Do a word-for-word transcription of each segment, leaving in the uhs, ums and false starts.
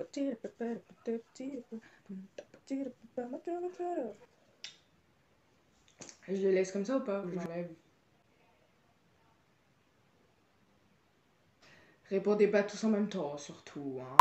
Je le laisse comme ça ou pas? J'enlève. Répondez pas tous en même temps, surtout. Hein.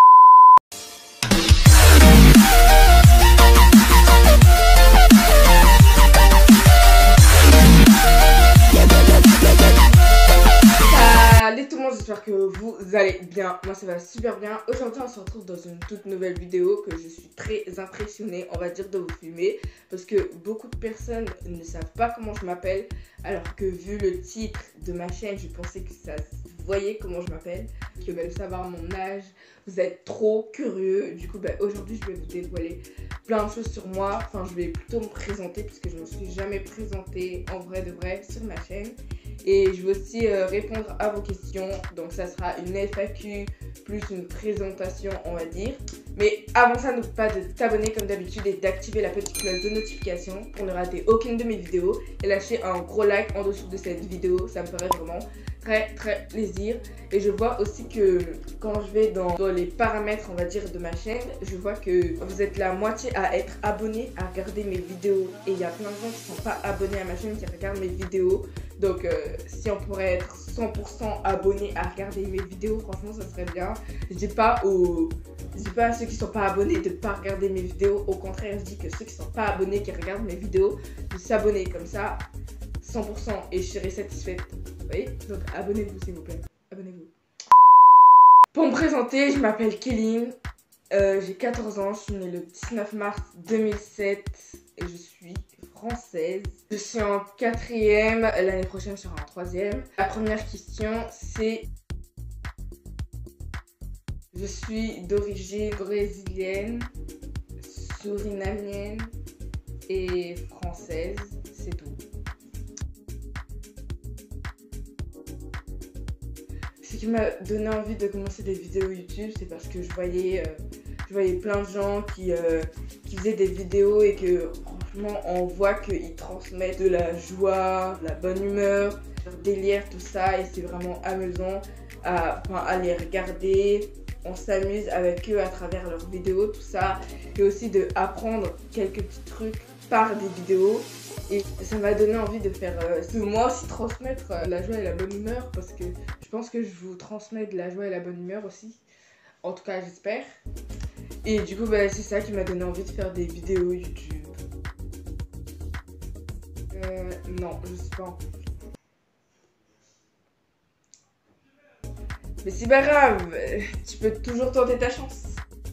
Salut tout le monde, j'espère que vous allez bien. Moi ça va super bien. Aujourd'hui on se retrouve dans une toute nouvelle vidéo que je suis très impressionnée, on va dire, de vous filmer. Parce que beaucoup de personnes ne savent pas comment je m'appelle. Alors que vu le titre de ma chaîne, je pensais que ça se voyait comment je m'appelle. Qui veulent savoir mon âge. Vous êtes trop curieux. Du coup bah, aujourd'hui je vais vous dévoiler plein de choses sur moi. Enfin je vais plutôt me présenter puisque je ne me suis jamais présentée en vrai de vrai sur ma chaîne. Et je vais aussi euh, répondre à vos questions. Donc ça sera une F A Q plus une présentation, on va dire. Mais avant ça, n'oublie pas de t'abonner comme d'habitude et d'activer la petite cloche de notification pour ne rater aucune de mes vidéos. Et lâcher un gros like en dessous de cette vidéo. Ça me ferait vraiment très très plaisir. Et je vois aussi que quand je vais dans, dans les paramètres, on va dire, de ma chaîne, je vois que vous êtes la moitié à être abonné, à regarder mes vidéos. Et il y a plein de gens qui ne sont pas abonnés à ma chaîne, qui regardent mes vidéos. Donc euh, si on pourrait être cent pour cent abonnés à regarder mes vidéos, franchement ça serait bien. Je dis pas aux, je dis pas à ceux qui sont pas abonnés de pas regarder mes vidéos. Au contraire, je dis que ceux qui sont pas abonnés, qui regardent mes vidéos, de s'abonner comme ça, cent pour cent, et je serai satisfaite. Vous voyez? Donc abonnez-vous s'il vous plaît. Abonnez-vous. Pour me présenter, je m'appelle Kéline. Euh, j'ai quatorze ans, je suis née le dix-neuf mars deux mille sept et je suis française. Je suis en quatrième, l'année prochaine je serai en troisième. La première question c'est: je suis d'origine brésilienne, surinamienne et française, c'est tout. Ce qui m'a donné envie de commencer des vidéos YouTube, c'est parce que je voyais, euh, je voyais plein de gens qui, euh, qui faisaient des vidéos et que franchement on voit qu'ils transmettent de la joie, de la bonne humeur, leur délire, tout ça, et c'est vraiment amusant à, enfin, à les regarder. On s'amuse avec eux à travers leurs vidéos, tout ça, et aussi d'apprendre quelques petits trucs par des vidéos. Et ça m'a donné envie de faire, euh, de moi aussi transmettre euh, la joie et la bonne humeur, parce que je pense que je vous transmets de la joie et la bonne humeur aussi. En tout cas, j'espère. Et du coup, bah, c'est ça qui m'a donné envie de faire des vidéos YouTube. Euh, non, je sais pas. Mais c'est pas grave, tu peux toujours tenter ta chance.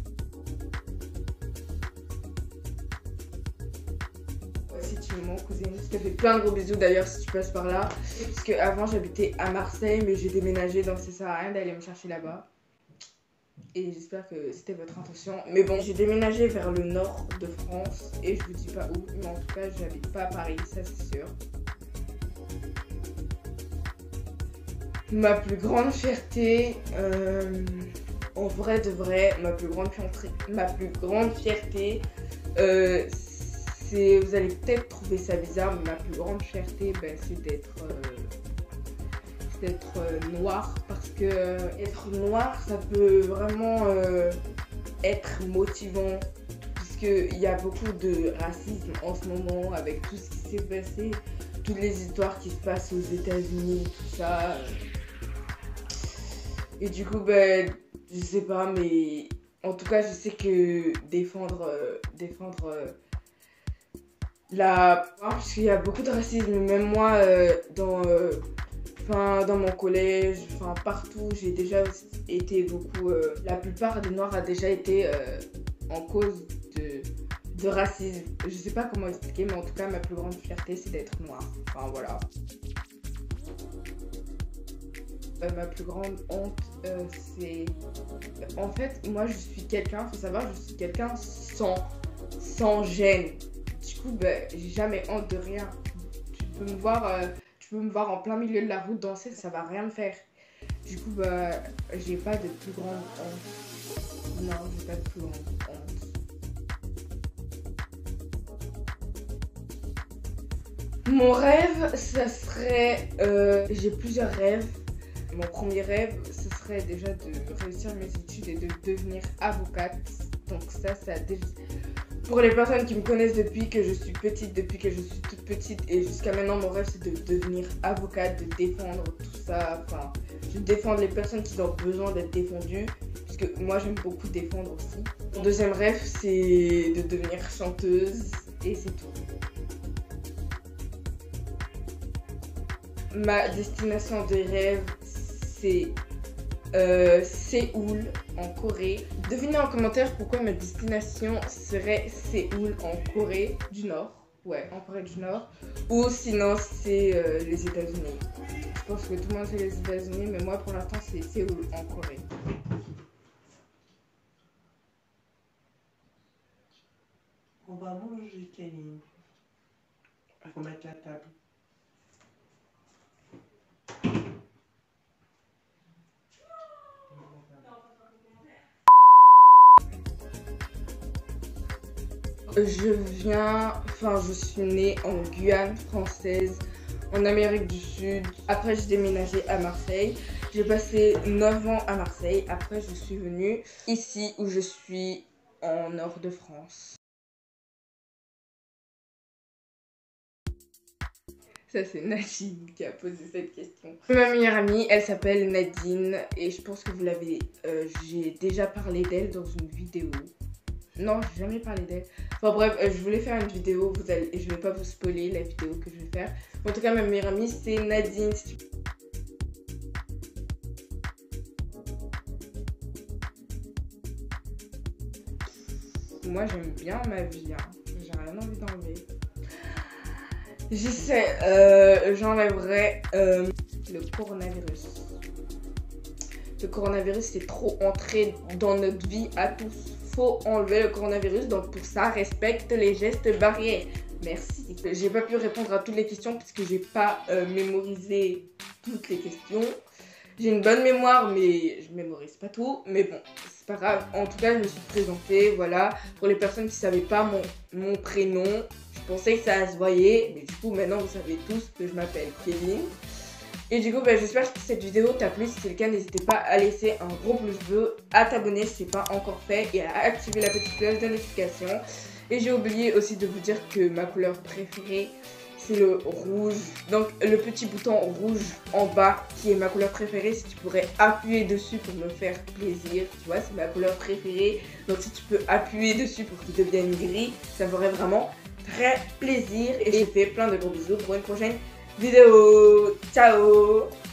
Mon cousine, je te fais plein de gros bisous d'ailleurs si tu passes par là, parce que avant j'habitais à Marseille mais j'ai déménagé, donc ça sert à rien d'aller me chercher là-bas, et j'espère que c'était votre intention. Mais bon, j'ai déménagé vers le nord de France et je vous dis pas où, mais en tout cas j'habite pas à Paris, ça c'est sûr. Ma plus grande fierté, euh, en vrai de vrai, ma plus grande fierté, ma plus grande fierté euh, c'est, vous allez peut-être trouver ça bizarre, mais ma plus grande fierté, ben, c'est d'être euh, d'être euh, noire, parce que euh, être noire, ça peut vraiment euh, être motivant, puisqu'il y a beaucoup de racisme en ce moment avec tout ce qui s'est passé, toutes les histoires qui se passent aux États-Unis, tout ça. Et du coup, ben, je sais pas, mais en tout cas, je sais que défendre, euh, défendre euh, la... Parce qu'il y a beaucoup de racisme, même moi, euh, dans, euh, dans mon collège, enfin partout, j'ai déjà été beaucoup... Euh, la plupart des Noirs a déjà été euh, en cause de, de racisme. Je sais pas comment expliquer, mais en tout cas, ma plus grande fierté, c'est d'être noire. Enfin, voilà. Euh, ma plus grande honte, euh, c'est... En fait, moi, je suis quelqu'un, faut savoir, je suis quelqu'un sans, sans gêne. Du coup, bah, j'ai jamais honte de rien. Tu peux me voir, euh, tu peux me voir en plein milieu de la route danser, ça va rien me faire. Du coup, bah, j'ai pas de plus grande honte. Non, j'ai pas de plus grande honte. Mon rêve, ça serait... Euh, j'ai plusieurs rêves. Mon premier rêve, ce serait serait déjà de réussir mes études et de devenir avocate. Donc ça, ça a déjà... Pour les personnes qui me connaissent depuis que je suis petite, depuis que je suis toute petite et jusqu'à maintenant, mon rêve c'est de devenir avocate, de défendre tout ça, enfin, de défendre les personnes qui ont besoin d'être défendues, puisque moi j'aime beaucoup défendre aussi. Mon deuxième rêve c'est de devenir chanteuse et c'est tout. Ma destination de rêve c'est euh, Séoul en Corée. Devinez en commentaire pourquoi ma destination serait Séoul en Corée du Nord. Ouais, en Corée du Nord. Ou sinon c'est euh, les États-Unis. Je pense que tout le monde sait les États-Unis, mais moi pour l'instant c'est Séoul en Corée. On va manger, Kevin. Il faut mettre la table. Je viens, enfin je suis née en Guyane française, en Amérique du Sud. Après j'ai déménagé à Marseille. J'ai passé neuf ans à Marseille. Après je suis venue ici où je suis en nord de France. Ça c'est Nadine qui a posé cette question. Ma meilleure amie, elle s'appelle Nadine et je pense que vous l'avez, euh, j'ai déjà parlé d'elle dans une vidéo. Non, j'ai jamais parlé d'elle. Enfin bref, euh, je voulais faire une vidéo, vous allez, je vais pas vous spoiler la vidéo que je vais faire. En tout cas, ma meilleure amie, c'est Nadine. Moi, j'aime bien ma vie, hein. J'ai rien envie d'enlever. J'essaie, euh, j'enlèverai euh, le coronavirus. Le coronavirus, c'est trop entré dans notre vie à tous. Faut enlever le coronavirus, donc pour ça, respecte les gestes barrières. Merci. J'ai pas pu répondre à toutes les questions parce que j'ai pas euh, mémorisé toutes les questions. J'ai une bonne mémoire, mais je mémorise pas tout. Mais bon, c'est pas grave. En tout cas, je me suis présentée, voilà. Pour les personnes qui savaient pas mon, mon prénom, je pensais que ça se voyait. Mais du coup, maintenant, vous savez tous que je m'appelle Kevin. Et du coup, bah, j'espère que cette vidéo t'a plu. Si c'est le cas, n'hésitez pas à laisser un gros pouce bleu, à t'abonner si c'est pas encore fait et à activer la petite cloche de notification. Et j'ai oublié aussi de vous dire que ma couleur préférée, c'est le rouge. Donc le petit bouton rouge en bas qui est ma couleur préférée, si tu pourrais appuyer dessus pour me faire plaisir, tu vois, c'est ma couleur préférée. Donc si tu peux appuyer dessus pour qu'il devienne gris, ça me ferait vraiment très plaisir. Et je te fais plein de gros bisous pour une prochaine vidéo. Ciao!